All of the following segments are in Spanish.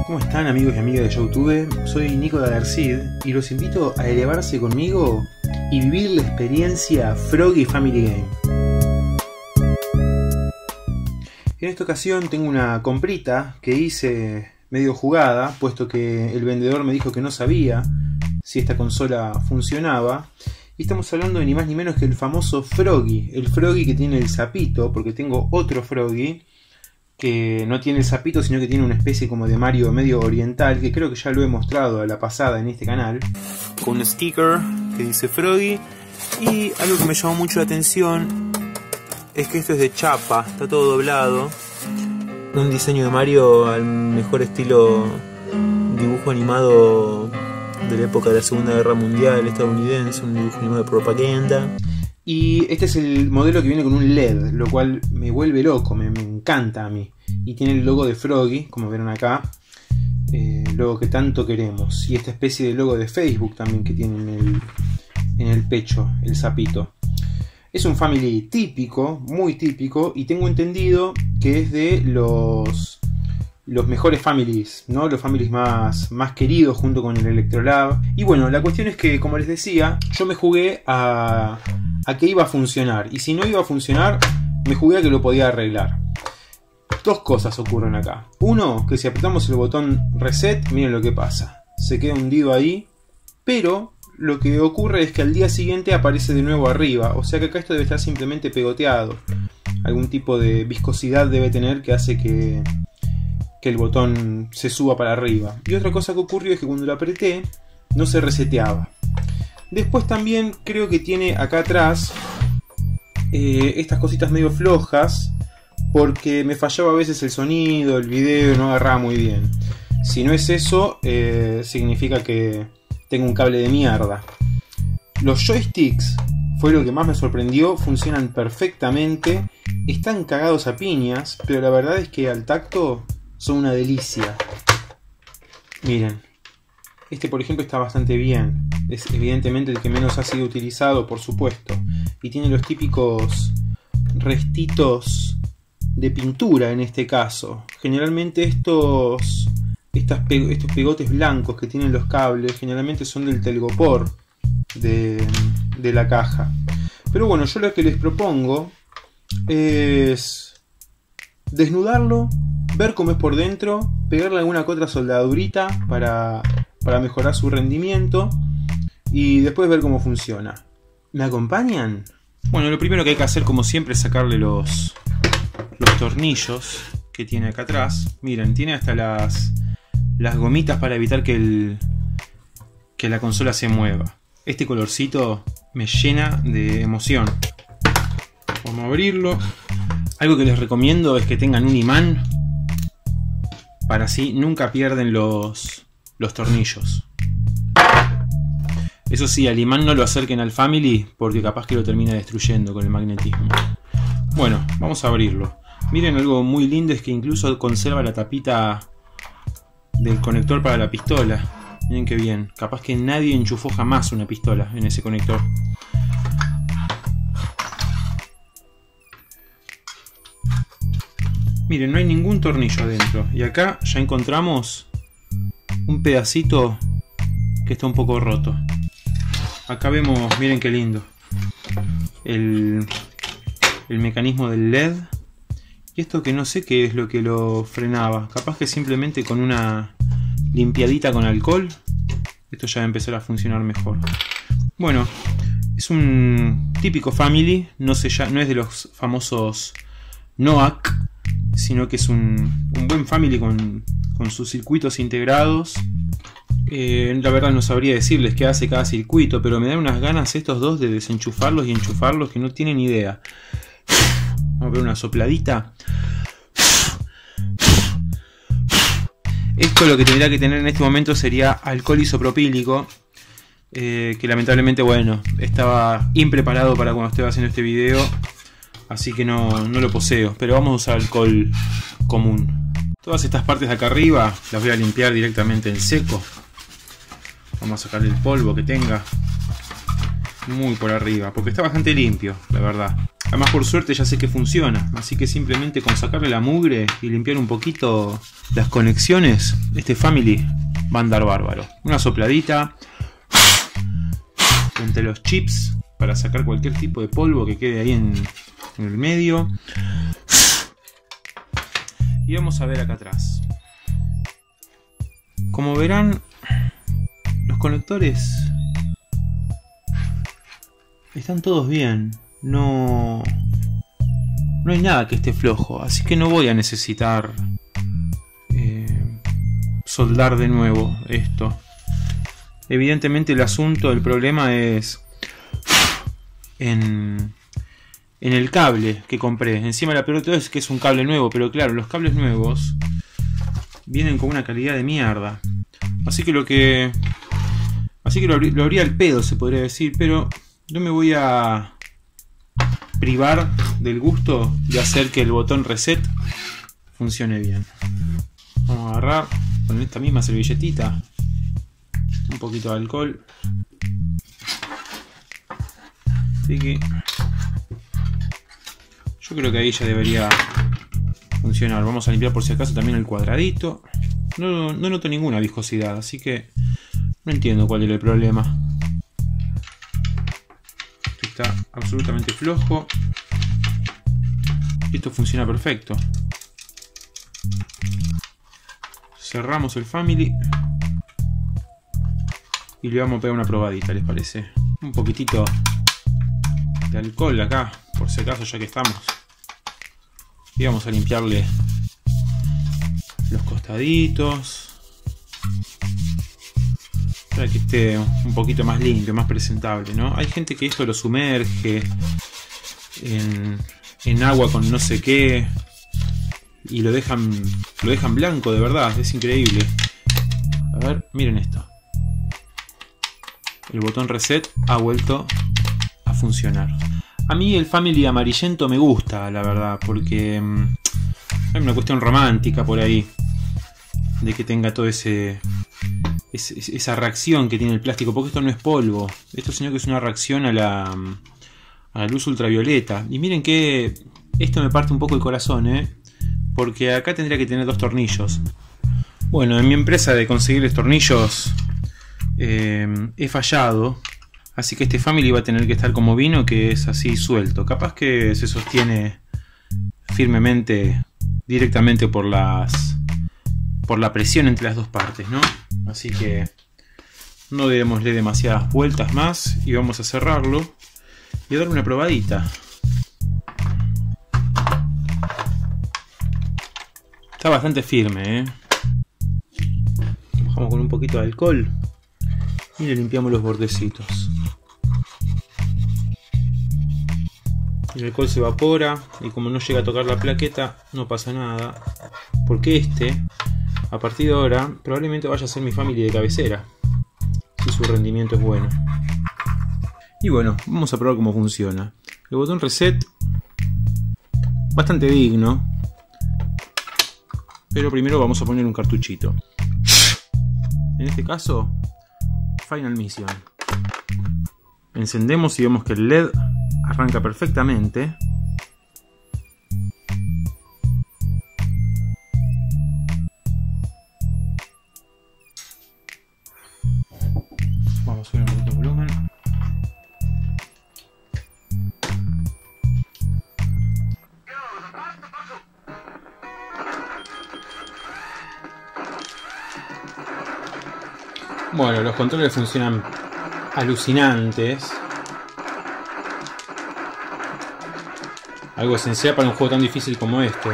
¿Cómo están, amigos y amigas de YouTube? Soy Nico de Adercid y los invito a elevarse conmigo y vivir la experiencia Froggy Family Game. En esta ocasión tengo una comprita que hice medio jugada, puesto que el vendedor me dijo que no sabía si esta consola funcionaba. Y estamos hablando de ni más ni menos que el famoso Froggy. El Froggy que tiene el sapito, porque tengo otro Froggy que no tiene el sapito, sino que tiene una especie como de Mario medio oriental, que creo que ya lo he mostrado a la pasada en este canal, con un sticker que dice Froggy. Y algo que me llamó mucho la atención es que esto es de chapa, está todo doblado, un diseño de Mario al mejor estilo dibujo animado de la época de la Segunda Guerra Mundial estadounidense, un dibujo animado de propaganda. Y este es el modelo que viene con un LED, lo cual me vuelve loco, me encanta a mí. Y tiene el logo de Froggy, como vieron acá, logo que tanto queremos. Y esta especie de logo de Facebook también que tiene en el pecho, el sapito. Es un family típico, muy típico, y tengo entendido que es de los mejores families, ¿no? Los families más queridos junto con el Electrolab. Y bueno, la cuestión es que, como les decía, yo me jugué a que iba a funcionar. Y si no iba a funcionar, me jugué a que lo podía arreglar. Dos cosas ocurren acá. Uno, que si apretamos el botón reset, miren lo que pasa. Se queda hundido ahí, pero lo que ocurre es que al día siguiente aparece de nuevo arriba. O sea que acá esto debe estar simplemente pegoteado. Algún tipo de viscosidad debe tener que hace que el botón se suba para arriba. Y otra cosa que ocurrió es que cuando lo apreté, no se reseteaba. Después también creo que tiene acá atrás estas cositas medio flojas, porque me fallaba a veces el sonido, el video, no agarraba muy bien. Si no es eso, significa que tengo un cable de mierda. Los joysticks fue lo que más me sorprendió, funcionan perfectamente, están cagados a piñas, pero la verdad es que al tacto son una delicia. Miren, este por ejemplo está bastante bien. Es evidentemente el que menos ha sido utilizado, por supuesto. Y tiene los típicos restitos de pintura en este caso. Generalmente estos pegotes blancos que tienen los cables, generalmente son del telgopor de la caja. Pero bueno, yo lo que les propongo es desnudarlo, ver cómo es por dentro, pegarle alguna que otra soldadurita para mejorar su rendimiento y después ver cómo funciona. ¿Me acompañan? Bueno, lo primero que hay que hacer, como siempre, es sacarle los tornillos que tiene acá atrás. Miren, tiene hasta las gomitas para evitar que la consola se mueva. Este colorcito me llena de emoción. Vamos a abrirlo. Algo que les recomiendo es que tengan un imán, para así nunca pierden los tornillos. Eso sí, al imán no lo acerquen al Family, porque capaz que lo termina destruyendo con el magnetismo. Bueno, vamos a abrirlo. Miren, algo muy lindo es que incluso conserva la tapita del conector para la pistola. Miren qué bien. Capaz que nadie enchufó jamás una pistola en ese conector. Miren, no hay ningún tornillo adentro. Y acá ya encontramos un pedacito que está un poco roto. Acá vemos, miren qué lindo, el mecanismo del LED. Y esto que no sé qué es lo que lo frenaba. Capaz que simplemente con una limpiadita con alcohol esto ya va a empezar a funcionar mejor. Bueno, es un típico Family. No es de los famosos NOAC, sino que es un buen Family con sus circuitos integrados. La verdad no sabría decirles qué hace cada circuito, pero me dan unas ganas estos dos de desenchufarlos y enchufarlos que no tienen idea. Vamos a ver una sopladita. Esto lo que tendría que tener en este momento sería alcohol isopropílico, que lamentablemente, bueno, estaba impreparado para cuando estoy haciendo este video, así que no lo poseo, pero vamos a usar alcohol común. Todas estas partes de acá arriba las voy a limpiar directamente en seco. Vamos a sacarle el polvo que tenga muy por arriba, porque está bastante limpio, la verdad. Además, por suerte ya sé que funciona, así que simplemente con sacarle la mugre y limpiar un poquito las conexiones, este Family va a andar bárbaro. Una sopladita entre los chips para sacar cualquier tipo de polvo que quede ahí en el medio. Y vamos a ver acá atrás. Como verán, los conectores están todos bien. No hay nada que esté flojo, así que no voy a necesitar soldar de nuevo esto. Evidentemente el problema es en el cable que compré. Encima la peor de todo es que es un cable nuevo, pero claro, los cables nuevos vienen con una calidad de mierda. Así que lo abrí al pedo, se podría decir, pero no me voy a privar del gusto de hacer que el botón reset funcione bien. Vamos a agarrar con esta misma servilletita un poquito de alcohol. Así que yo creo que ahí ya debería funcionar. Vamos a limpiar por si acaso también el cuadradito. No noto ninguna viscosidad, así que no entiendo cuál era el problema. Está absolutamente flojo. Esto funciona perfecto. Cerramos el Family y le vamos a pegar una probadita, ¿les parece? Un poquitito de alcohol acá, por si acaso, ya que estamos. Y vamos a limpiarle los costaditos para que esté un poquito más limpio, más presentable, ¿no? Hay gente que esto lo sumerge en agua con no sé qué y lo dejan blanco, de verdad, es increíble. A ver, miren esto. El botón reset ha vuelto a funcionar. A mí el Family amarillento me gusta, la verdad, porque hay una cuestión romántica por ahí de que tenga todo esa reacción que tiene el plástico, porque esto no es polvo, esto sino que es una reacción a la luz ultravioleta. Y miren que esto me parte un poco el corazón, porque acá tendría que tener 2 tornillos. Bueno, en mi empresa de conseguirles tornillos he fallado, así que este Family va a tener que estar como vino, que es así suelto. Capaz que se sostiene firmemente directamente por la presión entre las dos partes, ¿no? Así que no démosle demasiadas vueltas más y vamos a cerrarlo y a darle una probadita. Está bastante firme, Bajamos con un poquito de alcohol y le limpiamos los bordecitos. El alcohol se evapora y como no llega a tocar la plaqueta no pasa nada, porque a partir de ahora probablemente vaya a ser mi Family de cabecera, si su rendimiento es bueno. Y bueno, vamos a probar cómo funciona. El botón reset, bastante digno, pero primero vamos a poner un cartuchito. En este caso, Final Mission. Encendemos y vemos que el LED arranca perfectamente. Vamos a subir un poquito de volumen. Bueno, los controles funcionan alucinantes. Algo esencial para un juego tan difícil como este.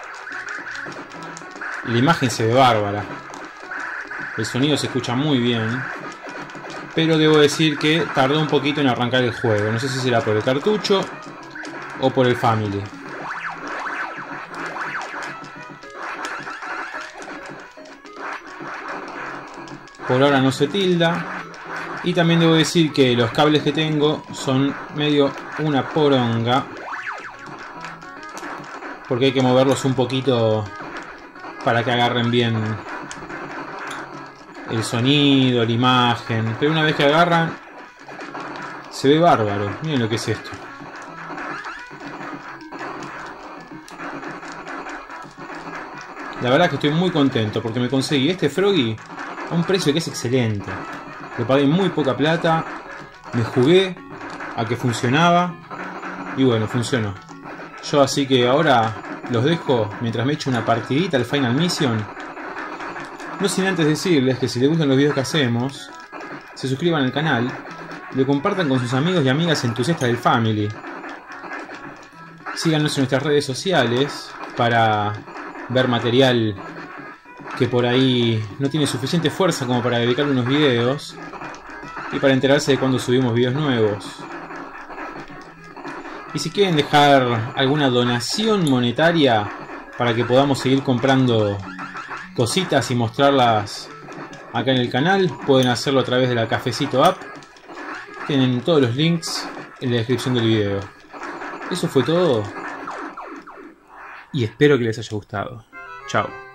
La imagen se ve bárbara. El sonido se escucha muy bien. Pero debo decir que tardó un poquito en arrancar el juego. No sé si será por el cartucho o por el Family. Por ahora no se tilda. Y también debo decir que los cables que tengo son medio una poronga, porque hay que moverlos un poquito para que agarren bien el sonido, la imagen. Pero una vez que agarran, se ve bárbaro. Miren lo que es esto. La verdad que estoy muy contento porque me conseguí este Froggy a un precio que es excelente. Le pagué muy poca plata, me jugué a que funcionaba y bueno, funcionó. Yo así que ahora los dejo mientras me echo una partidita al Final Mission. No sin antes decirles que si les gustan los videos que hacemos, se suscriban al canal y lo compartan con sus amigos y amigas entusiastas del Family. Síganos en nuestras redes sociales para ver material que por ahí no tiene suficiente fuerza como para dedicarle unos videos y para enterarse de cuando subimos videos nuevos. Y si quieren dejar alguna donación monetaria para que podamos seguir comprando cositas y mostrarlas acá en el canal, pueden hacerlo a través de la Cafecito App. Tienen todos los links en la descripción del video. Eso fue todo y espero que les haya gustado. Chao.